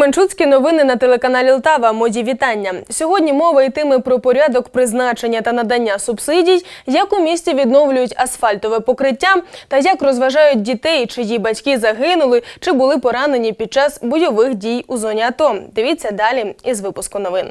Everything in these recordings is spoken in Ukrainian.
Кременчуцькі новини на телеканалі Лтава. Мої вітання. Сьогодні мова йтиме про порядок призначення та надання субсидій, як у місті відновлюють асфальтове покриття та як розважають дітей, чиї батьки загинули чи були поранені під час бойових дій у зоні АТО. Дивіться далі із випуску новин.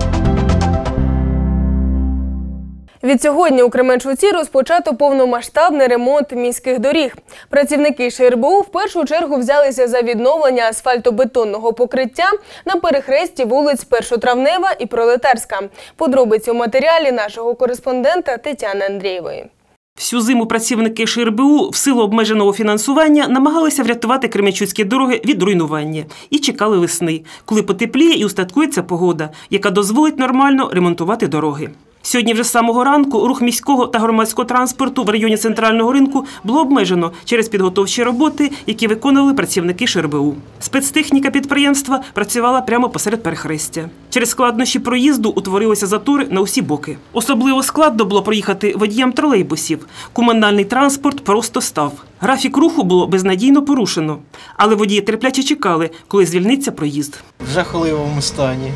Відсьогодні у Кременчуці розпочато повномасштабний ремонт міських доріг. Працівники ШРБУ в першу чергу взялися за відновлення асфальтобетонного покриття на перехресті вулиць Першотравнева і Пролетарська. Подробиці у матеріалі нашого кореспондента Тетяни Андрієвої. Всю зиму працівники ШРБУ в силу обмеженого фінансування намагалися врятувати кременчуцькі дороги від руйнування. І чекали весни, коли потепліє і устаткується погода, яка дозволить нормально ремонтувати дороги. Сьогодні вже з самого ранку рух міського та громадського транспорту в районі центрального ринку було обмежено через підготовчі роботи, які виконували працівники ШРБУ. Спецтехніка підприємства працювала прямо посеред перехрестя. Через складнощі проїзду утворилися затори на усі боки. Особливо складно було проїхати водіям тролейбусів. Комунальний транспорт просто став. Графік руху було безнадійно порушено. Але водії терпляче чекали, коли звільниться проїзд. В жахливому стані.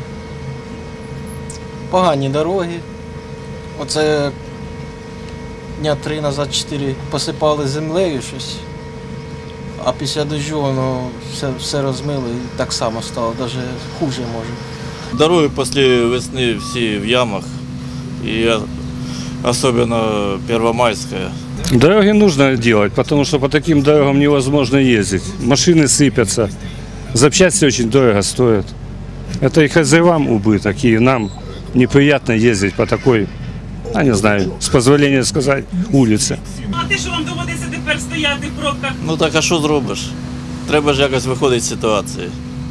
Погані дороги. Оце дня 3 назад, 4 посипали землею щось, а після дощу воно все розмило і так само стало, навіть хуже може. Дороги після весни всі в ямах, і особливо Первомайська. Дороги нужно делать, потому что по таким дорогам невозможно ездить. Машины сыпятся, запчасти очень дорого стоят. Это и хозяевам убыток, и нам неприятно ездить по такой, я не знаю, с позволения сказать, улице. А те, що вам доводиться тепер стояти в пробках? Ну так, а що зробиш? Треба ж якось виходити з ситуації.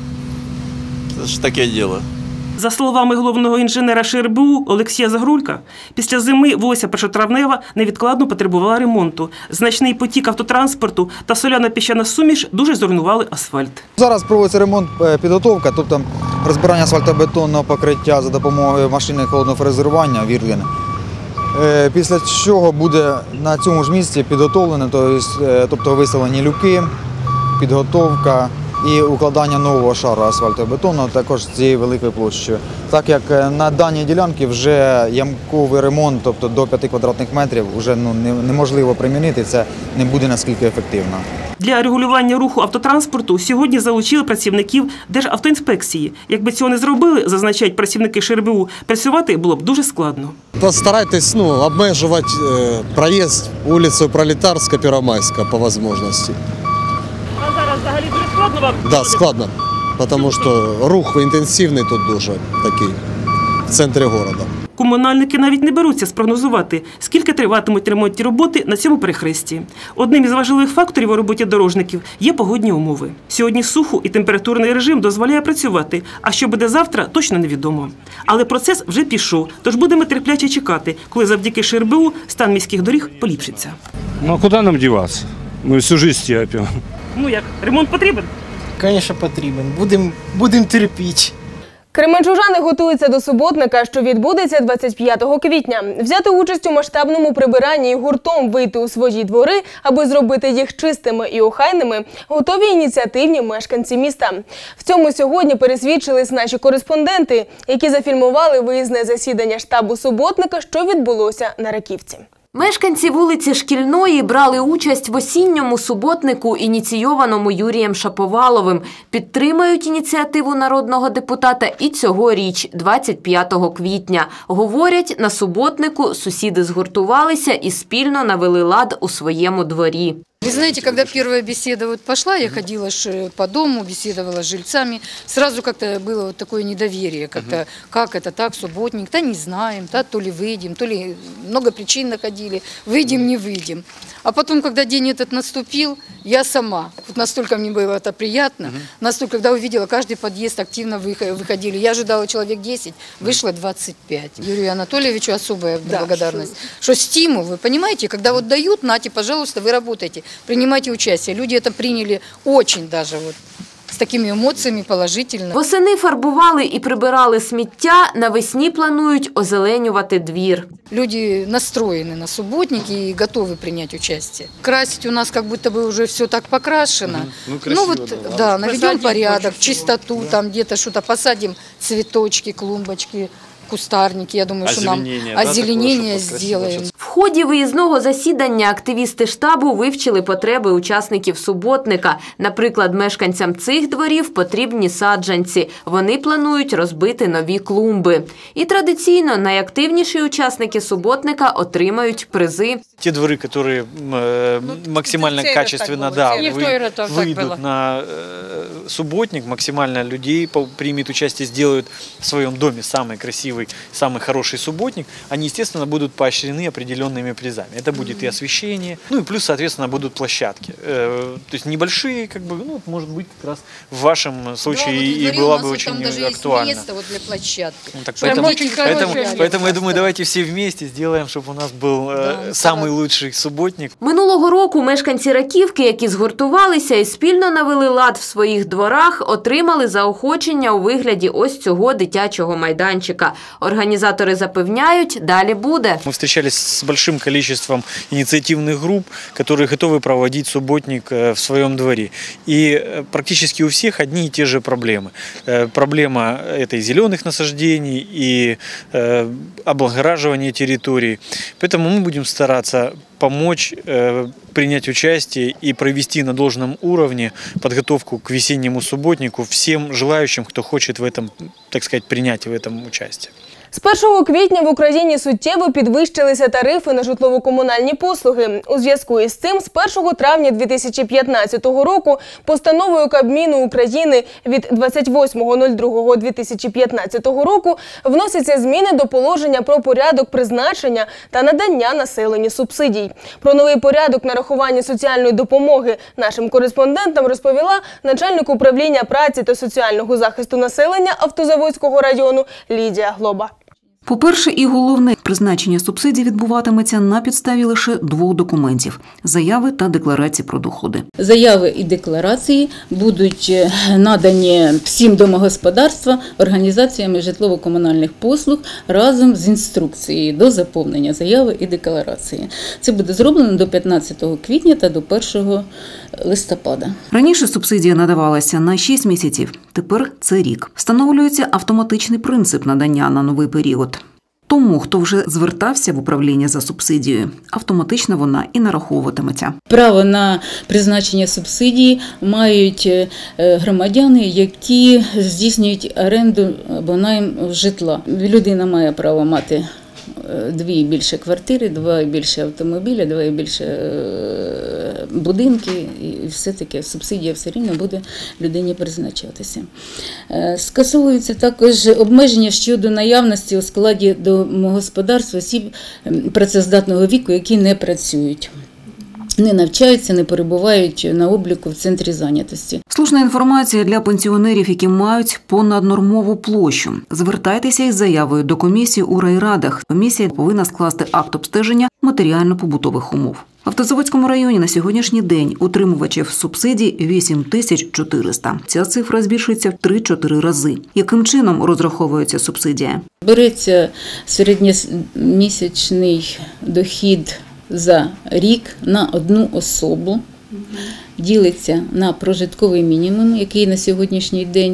Це ж таке діло. За словами головного інженера ШРБУ Олексія Загрулька, після зими вулиця Першотравнева невідкладно потребувала ремонту. Значний потік автотранспорту та соляно-піщана суміш дуже зруйнували асфальт. Зараз проводиться ремонт, підготовка, тобто розбирання асфальтобетонного покриття за допомогою машини холодного фрезерування «Вірлін». Після чого буде на цьому ж місці підготовлено, тобто виставлені люки, підготовка і укладання нового шару асфальтобетону, також цією великою площею. Так як на даній ділянці вже ямковий ремонт, тобто до 5 квадратних метрів, вже неможливо примінити, це не буде наскільки ефективно. Для регулювання руху автотранспорту сьогодні залучили працівників Державтоінспекції. Якби цього не зробили, зазначають працівники ШРБУ, працювати було б дуже складно. Постарайтесь обмежувати проїзд вулицею Пролетарська, Первомайська по можливості. А зараз взагалі дуже складно вам? Так, складно, тому що рух інтенсивний тут дуже такий, в центрі міста. Комунальники навіть не беруться спрогнозувати, скільки триватимуть ремонтні роботи на цьому перехресті. Одним із важливих факторів у роботі дорожників є погодні умови. Сьогодні сухо і температурний режим дозволяє працювати, а що буде завтра, точно невідомо. Але процес вже пішов, тож будемо терпляче чекати, коли завдяки ШРБУ стан міських доріг поліпшиться. Ну а куди нам діватися? Ми всю життя терпимо. Ну як, ремонт потрібен? Звісно, потрібен. Будемо терпіти. Кременчужани готуються до суботника, що відбудеться 25 квітня. Взяти участь у масштабному прибиранні і гуртом вийти у свої двори, аби зробити їх чистими і охайними, готові ініціативні мешканці міста. В цьому сьогодні пересвідчились наші кореспонденти, які зафільмували виїзне засідання штабу суботника, що відбулося на Раківці. Мешканці вулиці Шкільної брали участь в осінньому суботнику, ініційованому Юрієм Шаповаловим. Підтримають ініціативу народного депутата і цьогоріч, 25 квітня. Говорять, на суботнику сусіди згуртувалися і спільно навели лад у своєму дворі. Вы знаете, когда первая беседа пошла, я ходила по дому, беседовала с жильцами, сразу как-то было такое недоверие, как это так, субботник, да не знаем, да, то ли выйдем, то ли много причин находили, выйдем, не выйдем. А потом, когда день этот наступил, я сама, настолько мне было это приятно, настолько, когда увидела, каждый подъезд активно выходили, я ожидала человек 10, вышло 25. Юрию Анатольевичу особая благодарность, что стимул, вы понимаете, когда вот дают, нате, пожалуйста, вы работаете. Принимайте участие. Люди это приняли очень даже с такими эмоциями положительно. Восени фарбували і прибирали сміття, навесні планують озеленювати двір. Люди настроены на субботники и готовы принять участие. Красить у нас как будто бы уже все так покрашено. красиво, вот, да. да, наведем порядок, чистоту, там где-то что-то посадим, цветочки, клумбочки, кустарники. Я думаю, что нам озеленение сделаем. В ході виїзного засідання активісти штабу вивчили потреби учасників суботника. Наприклад, мешканцям цих дворів потрібні саджанці. Вони планують розбити нові клумби. І традиційно найактивніші учасники суботника отримають призи. Те дворы, которые максимально качественно выйдут на субботник, максимально людей примет участие, сделают в своем доме самый красивый, самый хороший субботник, они, естественно, будут поощрены определенными призами. Это будет и освещение, ну и плюс, соответственно, будут площадки. То есть небольшие, как бы, ну, может быть, как раз в вашем случае и была бы очень актуальна. Вот для площадки. Ну, так, поэтому я думаю, давайте все вместе сделаем, чтобы у нас был самый лучший суботник. Минулого року мешканці Раківки, які згуртувалися і спільно навели лад в своїх дворах, отримали заохочення у вигляді ось цього дитячого майданчика. Організатори запевняють, далі буде. Мы встречались с большим количеством инициативных групп, которые готовы проводить субботник в своем дворе. И практически у всех одни и те же проблемы. Проблема этой зеленых насаждений и облагораживания территорий. Поэтому мы будем стараться помочь принять участие и провести на должном уровне подготовку к весеннему субботнику всем желающим, кто хочет в этом, так сказать, принять в этом участие. З 1 квітня в Україні суттєво підвищилися тарифи на житлово-комунальні послуги. У зв'язку із цим з 1 травня 2015 року постановою Кабміну України від 28.02.2015 року вносяться зміни до положення про порядок призначення та надання населенню субсидій. Про новий порядок нарахування соціальної допомоги нашим кореспондентам розповіла начальник управління праці та соціального захисту населення Автозаводського району Лідія Глоба. По-перше і головне, призначення субсидій відбуватиметься на підставі лише 2 документів – заяви та декларації про доходи. Заяви і декларації будуть надані всім домогосподарствам, організаціями житлово-комунальних послуг разом з інструкцією до заповнення заяви і декларації. Це буде зроблено до 15 квітня та до 1 листопада. Раніше субсидія надавалася на 6 місяців, тепер це рік. Встановлюється автоматичний принцип надання на новий період. Тому, хто вже звертався в управління за субсидією, автоматично вона і нараховуватиметься. Право на призначення субсидії мають громадяни, які здійснюють оренду або найм житла. Людина має право мати 2 і більше квартири, 2 і більше автомобіля, 2 і більше будинки, і все-таки субсидія все рівно буде людині призначатися. Скасовуються також обмеження щодо наявності у складі домогосподарства осіб працездатного віку, які не працюють. Не навчаються, не перебувають на обліку в центрі зайнятості. Слушна інформація для пенсіонерів, які мають понаднормову площу. Звертайтеся із заявою до комісії у райрадах. Комісія повинна скласти акт обстеження матеріально-побутових умов. В Автозаводському районі на сьогоднішній день утримувачів субсидій 8400. Ця цифра збільшується в 3-4 рази. Яким чином розраховується субсидія? Береться середньомісячний дохід за рік на одну особу, ділиться на прожитковий мінімум, який на сьогоднішній день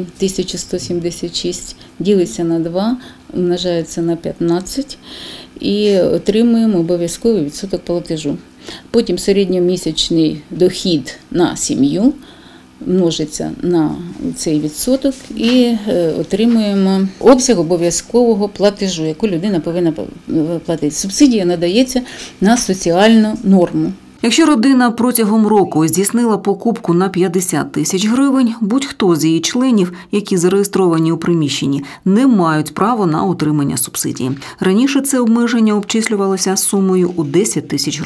1176, ділиться на 2, умножається на 15 і отримуємо обов'язковий відсоток платежу. Потім середньомісячний дохід на сім'ю множиться на цей відсоток і отримуємо обсяг обов'язкового платежу, яку людина повинна платити. Субсидія надається на соціальну норму. Якщо родина протягом року здійснила покупку на 50 тисяч гривень, будь-хто з її членів, які зареєстровані у приміщенні, не мають права на отримання субсидії. Раніше це обмеження обчислювалося сумою у 10 тисяч гривень.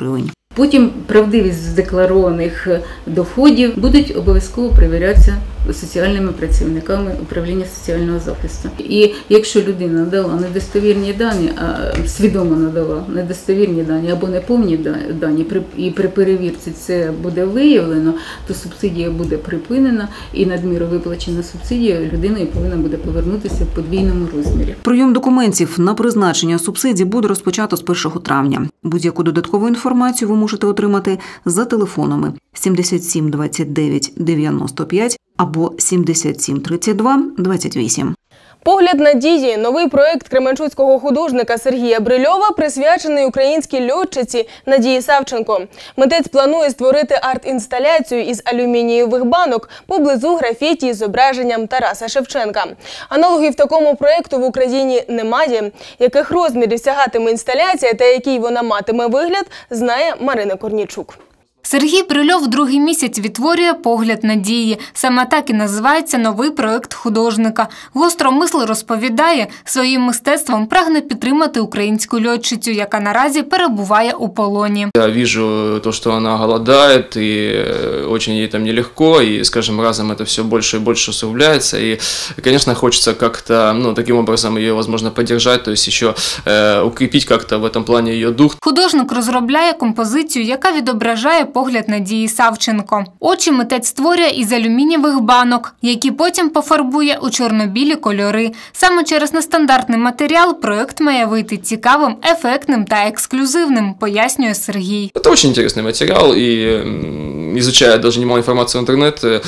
Потім правдивість задекларованих доходів будуть обов'язково перевірятися соціальними працівниками управління соціального захисту. І якщо людина надала недостовірні дані, а свідомо надала недостовірні дані або неповні дані, і при перевірці це буде виявлено, то субсидія буде припинена і надміру виплачена субсидія людиною повинна буде повернутися в подвійному розмірі. Прийом документів на призначення субсидій буде розпочато з 1 травня. Будь-яку додаткову інформацію ви можете отримати за телефонами 77 29 95 або 77 32 28. «Погляд надії» – новий проєкт кременчуцького художника Сергія Брильова, присвячений українській льотчиці Надії Савченко. Митець планує створити арт-інсталяцію із алюмінієвих банок поблизу графіті з зображенням Тараса Шевченка. Аналогів такому проєкту в Україні немає. Яких розмірів сягатиме інсталяція та який вона матиме вигляд, знає Марина Корнійчук. Сергій Брильов другий місяць відтворює «Погляд надії». Саме так і називається новий проєкт художника. Гостромисло розповідає, своїм мистецтвом прагне підтримати українську льотчицю, яка наразі перебуває у полоні. Я бачу то, що вона голодає, і дуже їй там нелегко, і, скажімо, разом це все більше і більше усугубляється. І, звісно, хочеться як-то, таким образом її, можливо, підтримати, тобто ще укріпити як-то в цьому плані її дух. Художник розробляє композицію, яка відображає погляд Надії Савченко. Очі митець створює із алюмінієвих банок, які потім пофарбує у чорно-білі кольори. Саме через нестандартний матеріал проєкт має вийти цікавим, ефектним та ексклюзивним, пояснює Сергій. Це дуже цікавий матеріал, і изучая даже немало информации в интернете,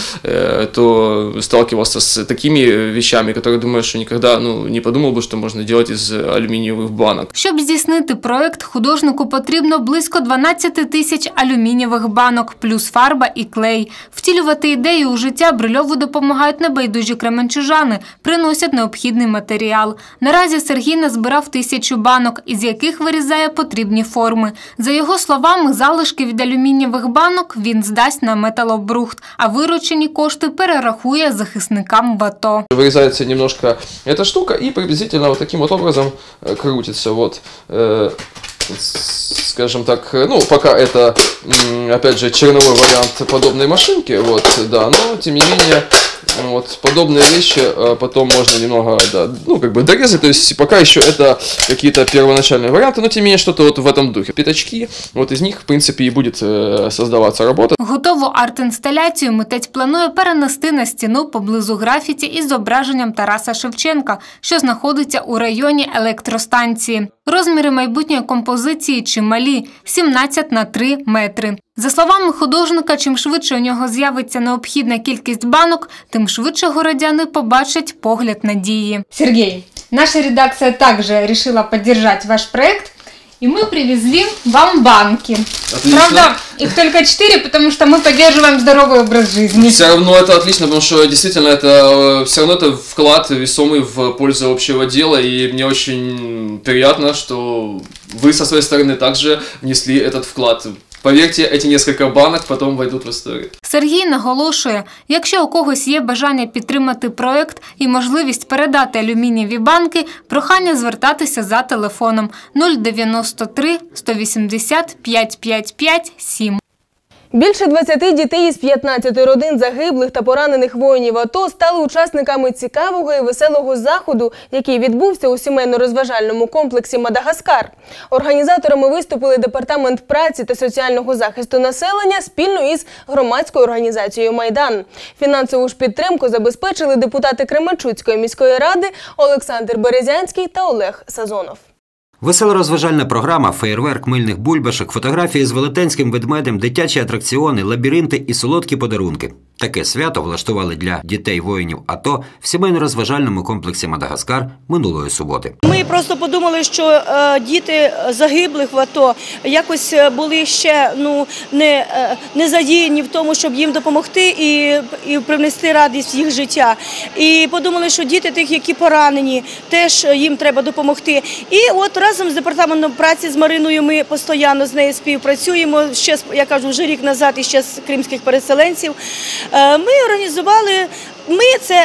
то сталкивался с такими вещами, которые, думаю, что никогда не подумал бы, что можно делать из алюминиевых банок. Щоб здійснити проєкт, художнику потрібно близько 12 тисяч алюмінієвих банок, плюс фарба і клей. Втілювати ідею у життя Брильову допомагають небайдужі кременчужани, приносять необхідний матеріал. Наразі Сергій назбирав 1000 банок, із яких вирізає потрібні форми. За його словами, залишки від алюмінієвих банок він здасть на металобрухт, а виручені кошти перерахує захисникам в АТО. Вырезается немножко эта штука и приблизительно вот таким вот образом крутится. Вот, скажем так, пока это, опять же, черновой вариант подобной машинки, вот, да, но тем не менее, вот, подобные вещи потом можно немного, да, дорезать, то есть пока еще это какие-то первоначальные варианты, но тем не менее что-то вот в этом духе. Пятачки, вот из них, в принципе, и будет создаваться работа. Готову арт-інсталяцію митець планує перенести на стіну поблизу графіті із зображенням Тараса Шевченка, що знаходиться у районі електростанції. Розміри майбутньої композиції чималі – 17 на 3 метри. За словами художника, чим швидше у нього з'явиться необхідна кількість банок, тим швидше городяни побачать погляд надії. Сергей, наша редакция также решила поддержать ваш проект, и мы привезли вам банки. Отлично. Правда, их только 4, потому что мы поддерживаем здоровый образ жизни. Все равно это отлично, потому что действительно это все равно это вклад весомый в пользу общего дела, и мне очень приятно, что вы со своей стороны также внесли этот вклад. Повірте, ці кілька банок потім війдуть в історію. Сергій наголошує, якщо у когось є бажання підтримати проєкт і можливість передати алюмінієві банки, прохання звертатися за телефоном 093 180 555 7. Більше 20 дітей із 15 родин загиблих та поранених воїнів АТО стали учасниками цікавого і веселого заходу, який відбувся у сімейно-розважальному комплексі «Мадагаскар». Організаторами виступили Департамент праці та соціального захисту населення спільно із громадською організацією «Майдан». Фінансову ж підтримку забезпечили депутати Кременчуцької міської ради Олександр Березянський та Олег Сазонов. Весело-розважальна програма, феєрверк мильних бульбашок, фотографії з велетенським ведмедем, дитячі атракціони, лабіринти і солодкі подарунки. Таке свято влаштували для дітей воїнів АТО в сімейно-розважальному комплексі «Мадагаскар» минулої суботи. Ми просто подумали, що діти загиблих в АТО якось були ще не задіяні в тому, щоб їм допомогти і привнести радість в їх життя. І подумали, що діти тих, які поранені, теж їм треба допомогти. І от разом з Департаментом праці з Мариною ми постійно з нею співпрацюємо, ще, я кажу, вже рік назад і ще з кримських переселенців. Ми організували, це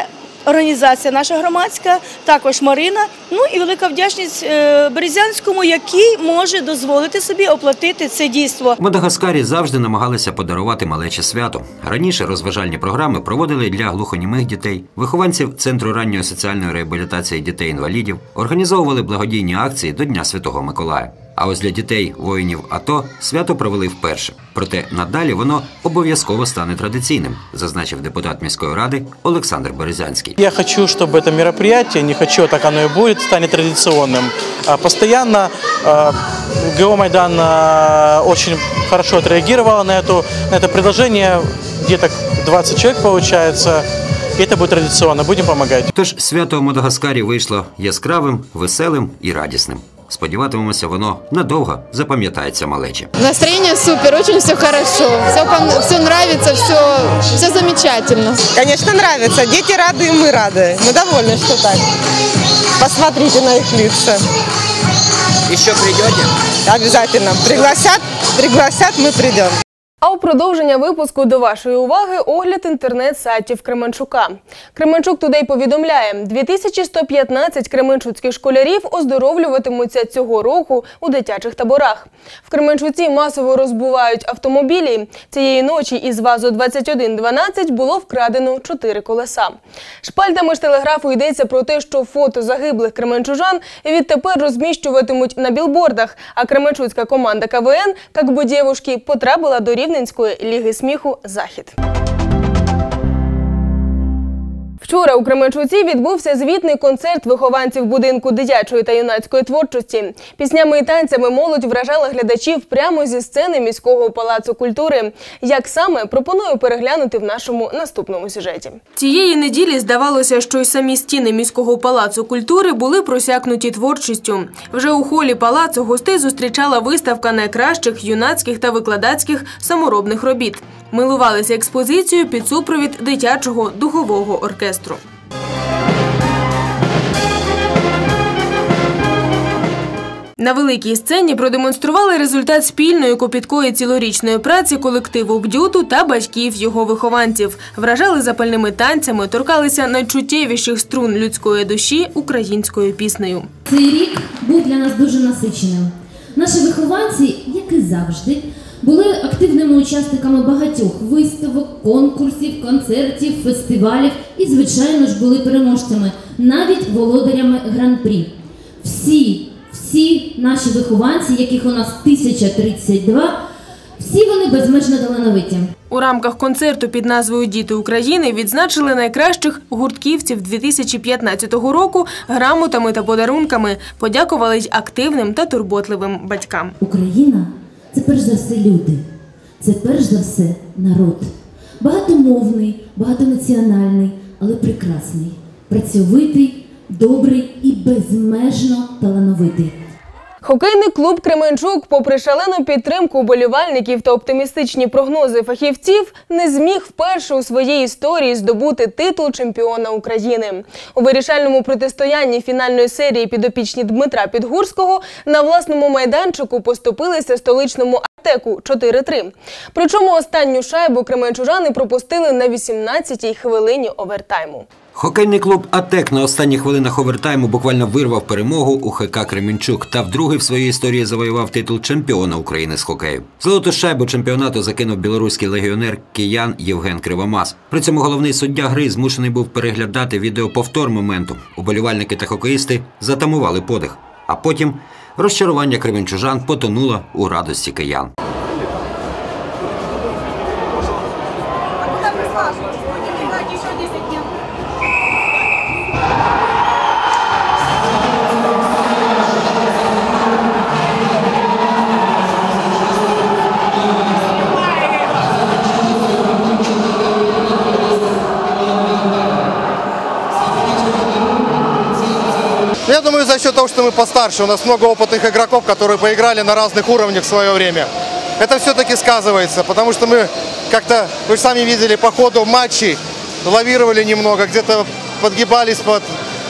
організація наша громадська, також Марина, ну і велика вдячність Березянському, який може дозволити собі оплатити це дійство. В Мадагаскарі завжди намагалися подарувати малече свято. Раніше розважальні програми проводили для глухонімих дітей, вихованців Центру ранньої соціальної реабілітації дітей-інвалідів, організовували благодійні акції до Дня Святого Миколая. А ось для дітей воїнів АТО свято провели вперше. Проте надалі воно обов'язково стане традиційним, зазначив депутат міської ради Олександр Березянський. Я хочу, чтобы это мероприятие, не хочу, так оно и будет, станет традиционным. Постоянно ГО «Майдан» очень хорошо отреагировало на это предложение, где-то 20 человек получается. І це буде традиційно, будемо допомагати. Тож свято у Мадагаскарі вийшло яскравим, веселим і радісним. Сподіватимемося, воно надовго запам'ятається малечі. Настроєння супер, дуже все хорошо, все нравится, все замечательно. Конечно, нравится. Дети рады, и мы рады. Мы довольны, что так. Посмотрите на их лица. Еще придете? Обязательно. Пригласят, мы придем. А у продовження випуску до вашої уваги огляд інтернет-сайтів Кременчука. Кременчук Тудей повідомляє, 2115 кременчуцьких школярів оздоровлюватимуться цього року у дитячих таборах. В Кременчуці масово розбувають автомобілі. Цієї ночі із ВАЗу-2112 було вкрадено 4 колеса. Шпальтами ж телеграфу йдеться про те, що фото загиблих кременчужан відтепер розміщуватимуть на білбордах, а кременчуцька команда КВН «Как бы девушки» потрапила до Рівненської ліги сміху «Захід». Вчора у Кременчуці відбувся звітний концерт вихованців будинку дитячої та юнацької творчості. Піснями і танцями молодь вражала глядачів прямо зі сцени міського палацу культури. Як саме, пропоную переглянути в нашому наступному сюжеті. Цієї неділі здавалося, що й самі стіни міського палацу культури були просякнуті творчістю. Вже у холі палацу гостей зустрічала виставка найкращих юнацьких та викладацьких саморобних робіт. Милувалися експозицією під супровід дитячого духового оркестру. На великій сцені продемонстрували результат спільної копіткої цілорічної праці колективу «Бдюту» та батьків його вихованців. Вражали запальними танцями, торкалися найчуттєвіших струн людської душі українською піснею. Цей рік був для нас дуже насиченим. Наші вихованці, як і завжди, були активними учасниками багатьох виставок, конкурсів, концертів, фестивалів і, звичайно ж, були переможцями, навіть володарями гран-прі. Всі наші вихованці, яких у нас 1032, всі вони безмежно талановиті. У рамках концерту під назвою «Діти України» відзначили найкращих гуртківців 2015 року грамотами та подарунками. Подякували й активним та турботливим батькам. Україна – це перш за все люди, це перш за все народ. Багатомовний, багатонаціональний, але прекрасний, працьовитий, добрий і безмежно талановитий. Хокейний клуб «Кременчук», попри шалену підтримку вболівальників та оптимістичні прогнози фахівців, не зміг вперше у своїй історії здобути титул чемпіона України. У вирішальному протистоянні фінальної серії підопічні Дмитра Підгурського на власному майданчику поступилися столичному «Артеку» 4-3. Причому останню шайбу кременчужани пропустили на 18-й хвилині овертайму. Хокейний клуб «Атек» на останніх хвилинах овертайму буквально вирвав перемогу у ХК «Кременчук» та вдруге в своїй історії завоював титул чемпіона України з хокею. Золоту шайбу чемпіонату закинув білоруський легіонер киян Євген Кривомаз. При цьому головний суддя гри змушений був переглядати відеоповтор моменту. Уболівальники та хокеїсти затамували подих. А потім розчарування кременчужан потонуло у радості киян. Я думаю, за счет того, что мы постарше, у нас много опытных игроков, которые поиграли на разных уровнях в свое время. Это все-таки сказывается, потому что мы как-то, вы же сами видели, по ходу матчей лавировали немного, где-то подгибались под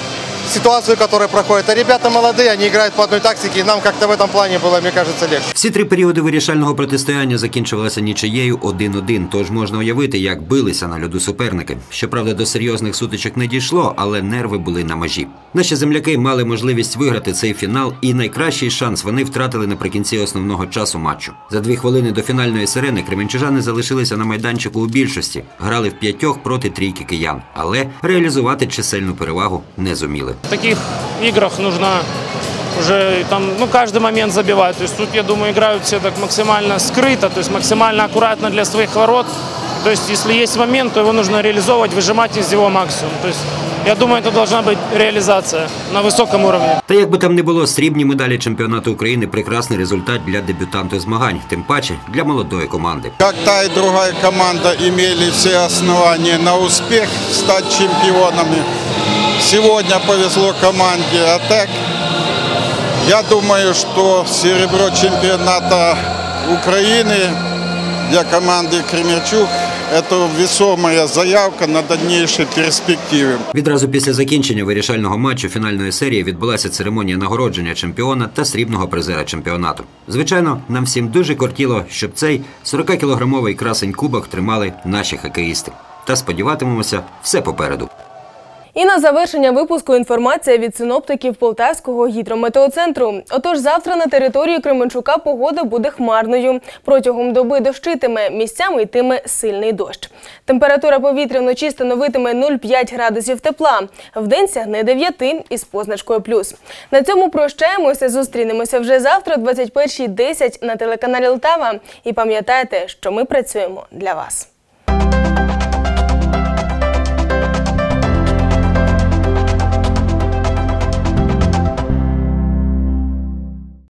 ситуацию, которая проходит. А ребята молодые, они играют по одной тактике, и нам как-то в этом плане было, мне кажется, легче. Всі три періоди вирішального протистояння закінчувалися нічиєю 1-1, тож можна уявити, як билися на льоду суперники. Щоправда, до серйозних сутичок не дійшло, але нерви були на межі. Наші земляки мали можливість виграти цей фінал, і найкращий шанс вони втратили наприкінці основного часу матчу. За 2 хвилини до фінальної сирени кременчужани залишилися на майданчику у більшості, грали в 5 проти 3 киян, але реалізувати чисельну перевагу не зуміли. В таких играх нужно уже каждый момент забивать. То есть тут, я думаю, играют все так максимально скрыто, то есть максимально аккуратно для своих ворот. То есть если есть момент, то его нужно реализовывать, выжимать из него максимум. То есть я думаю, это должна быть реализация на высоком уровне. Та як би там не було, срібні медалі чемпіонату України – прекрасний результат для дебютанту змагань, тим паче для молодої команди. Как та и другая команда имели все основания на успех стать чемпионами. Сегодня повезло команде «Атек». Я думаю, что серебро чемпионата Украины для команды «Кременчуг» – это весомая заявка на дальнейшие перспективи. Відразу після закінчення вирішального матчу фінальної серії відбулася церемонія нагородження чемпіона та срібного призера чемпіонату. Звичайно, нам всім дуже кортіло, щоб цей 40-кілограмовий красень кубок тримали наші хокеїсти. Та сподіватимемося, все попереду. І на завершення випуску інформація від синоптиків Полтавського гідрометеоцентру. Отож, завтра на території Кременчука погода буде хмарною. Протягом доби дощитиме, місцями йтиме сильний дощ. Температура повітря вночі становитиме 0,5 градусів тепла. Вдень сягне 9 із позначкою плюс. На цьому прощаємося, зустрінемося вже завтра о 21:10 на телеканалі Лтава. І пам'ятайте, що ми працюємо для вас.